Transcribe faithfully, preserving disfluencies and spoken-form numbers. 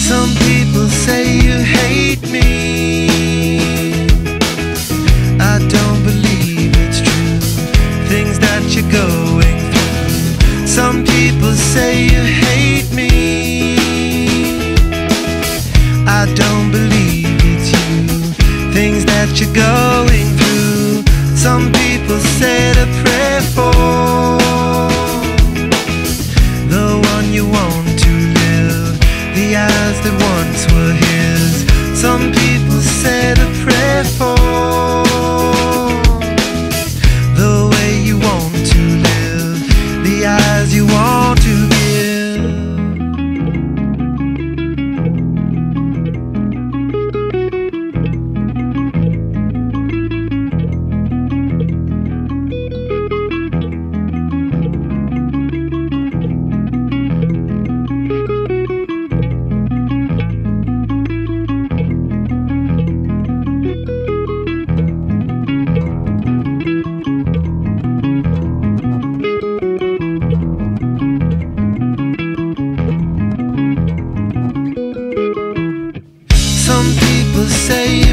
Some people say you hate me. I don't believe it's true, things that you're going through. Some people say you hate me. I don't believe it's you, things that you're going through. Some people say to pray for the one you want to live, the eyes that once were his. Some people say to pray for the way you want to live, the eyes you want to give. Some people say